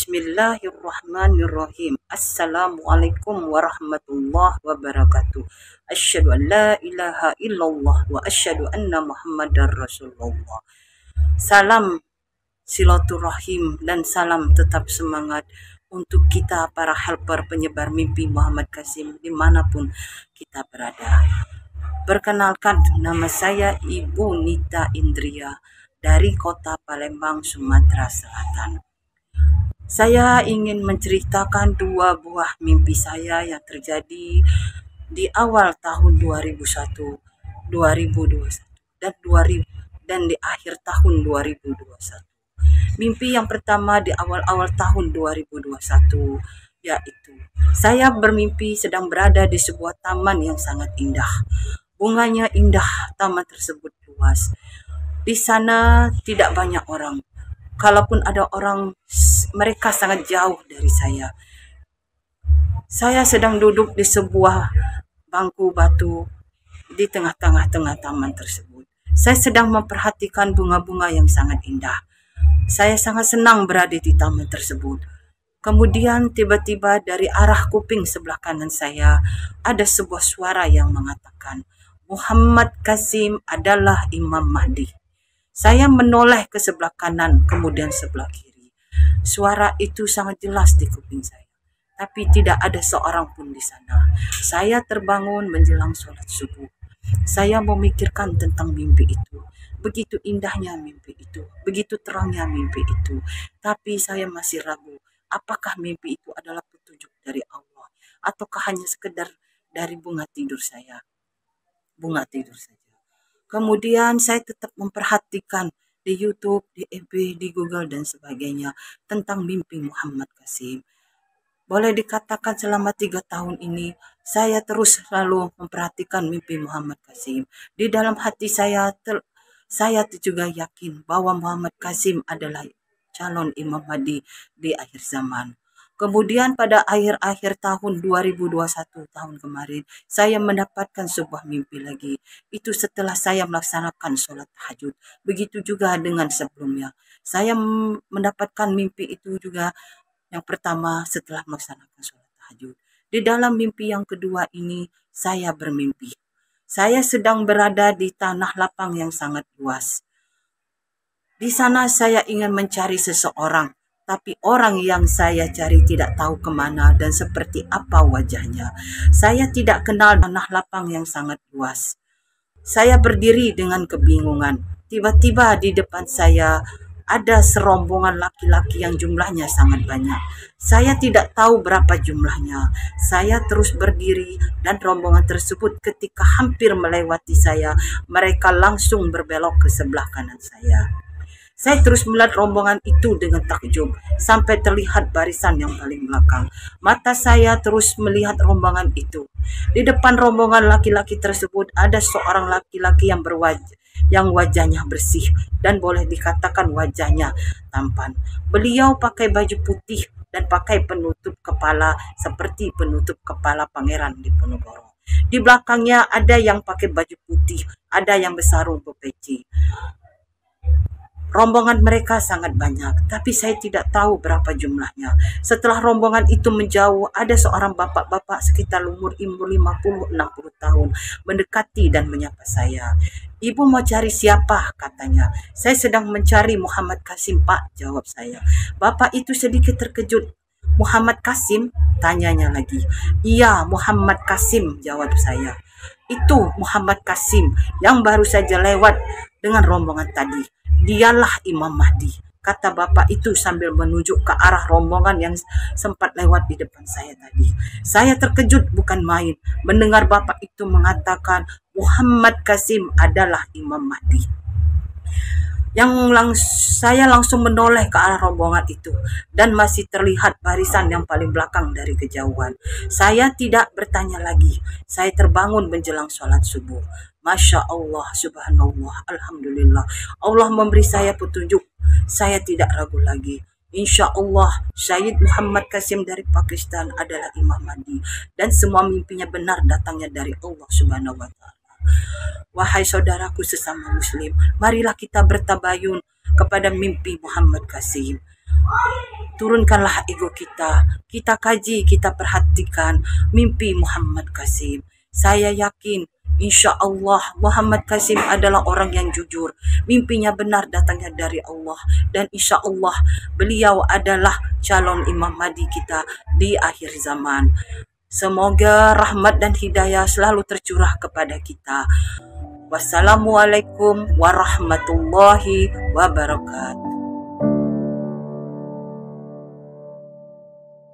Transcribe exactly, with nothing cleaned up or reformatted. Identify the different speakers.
Speaker 1: Bismillahirrahmanirrahim. Assalamualaikum warahmatullahi wabarakatuh. Asyhadu an la ilaha illallah wa asyhadu anna Muhammadar Rasulullah. Salam silaturahim dan salam tetap semangat untuk kita para helper penyebar mimpi Muhammad Qasim dimanapun kita berada. Perkenalkan, nama saya Ibu Nita Indria dari Kota Palembang, Sumatera Selatan. Saya ingin menceritakan dua buah mimpi saya yang terjadi di awal tahun dua ribu satu, dua ribu dua puluh satu dan dua ribu dan di akhir tahun dua ribu dua puluh satu. Mimpi yang pertama di awal-awal tahun dua ribu dua puluh satu yaitu saya bermimpi sedang berada di sebuah taman yang sangat indah. Bunganya indah, taman tersebut luas. Di sana tidak banyak orang. Kalaupun ada orang, mereka sangat jauh dari saya. Saya sedang duduk di sebuah bangku batu di tengah-tengah tengah taman tersebut. Saya sedang memperhatikan bunga-bunga yang sangat indah. Saya sangat senang berada di taman tersebut. Kemudian tiba-tiba dari arah kuping sebelah kanan saya ada sebuah suara yang mengatakan, Muhammad Qasim adalah Imam Mahdi. Saya menoleh ke sebelah kanan, kemudian sebelah kiri. Suara itu sangat jelas di kuping saya, tapi tidak ada seorang pun di sana. Saya terbangun menjelang sholat subuh. Saya memikirkan tentang mimpi itu. Begitu indahnya mimpi itu, begitu terangnya mimpi itu. Tapi saya masih ragu, apakah mimpi itu adalah petunjuk dari Allah, ataukah hanya sekedar dari bunga tidur saya. Bunga tidur saja. Kemudian saya tetap memperhatikan di YouTube, di F B, di Google, dan sebagainya tentang mimpi Muhammad Qasim. Boleh dikatakan selama tiga tahun ini, saya terus selalu memperhatikan mimpi Muhammad Qasim. Di dalam hati saya, saya juga yakin bahwa Muhammad Qasim adalah calon Imam Mahdi di akhir zaman. Kemudian pada akhir-akhir tahun dua ribu dua puluh satu tahun kemarin, saya mendapatkan sebuah mimpi lagi. Itu setelah saya melaksanakan sholat tahajud. Begitu juga dengan sebelumnya. Saya mendapatkan mimpi itu juga yang pertama setelah melaksanakan sholat tahajud. Di dalam mimpi yang kedua ini, saya bermimpi. Saya sedang berada di tanah lapang yang sangat luas. Di sana saya ingin mencari seseorang. Tapi orang yang saya cari tidak tahu kemana dan seperti apa wajahnya. Saya tidak kenal tanah lapang yang sangat luas. Saya berdiri dengan kebingungan. Tiba-tiba di depan saya ada serombongan laki-laki yang jumlahnya sangat banyak. Saya tidak tahu berapa jumlahnya. Saya terus berdiri dan rombongan tersebut ketika hampir melewati saya, mereka langsung berbelok ke sebelah kanan saya. Saya terus melihat rombongan itu dengan takjub, sampai terlihat barisan yang paling belakang. Mata saya terus melihat rombongan itu. Di depan rombongan laki-laki tersebut ada seorang laki-laki yang berwajah, yang wajahnya bersih dan boleh dikatakan wajahnya tampan. Beliau pakai baju putih dan pakai penutup kepala seperti penutup kepala Pangeran Diponegoro. Di belakangnya ada yang pakai baju putih, ada yang bersarung berpeci. Rombongan mereka sangat banyak, tapi saya tidak tahu berapa jumlahnya. Setelah rombongan itu menjauh, ada seorang bapak-bapak sekitar umur lima puluh enam puluh tahun mendekati dan menyapa saya. Ibu mau cari siapa? Katanya. Saya sedang mencari Muhammad Qasim, Pak, jawab saya. Bapak itu sedikit terkejut. Muhammad Qasim? Tanyanya lagi. Iya, Muhammad Qasim, jawab saya. Itu Muhammad Qasim yang baru saja lewat dengan rombongan tadi. Dialah Imam Mahdi, kata bapak itu sambil menunjuk ke arah rombongan yang sempat lewat di depan saya tadi. Saya terkejut bukan main mendengar bapak itu mengatakan Muhammad Qasim adalah Imam Mahdi. Yang langs saya langsung menoleh ke arah rombongan itu dan masih terlihat barisan yang paling belakang dari kejauhan. Saya tidak bertanya lagi. Saya terbangun menjelang sholat subuh. Masya Allah, subhanallah, alhamdulillah. Allah memberi saya petunjuk. Saya tidak ragu lagi. Insya Allah, Syed Muhammad Qasim dari Pakistan adalah Imam Mahdi. Dan semua mimpinya benar datangnya dari Allah subhanahu wa ta'ala. Wahai saudaraku sesama muslim, marilah kita bertabayun kepada mimpi Muhammad Qasim. turunkanlah ego kita. Kita kaji, kita perhatikan mimpi Muhammad Qasim. Saya yakin insya Allah Muhammad Qasim adalah orang yang jujur. Mimpinya benar, datangnya dari Allah. Dan insya Allah beliau adalah calon Imam Mahdi kita di akhir zaman. Semoga rahmat dan hidayah selalu tercurah kepada kita. Wassalamualaikum warahmatullahi wabarakatuh.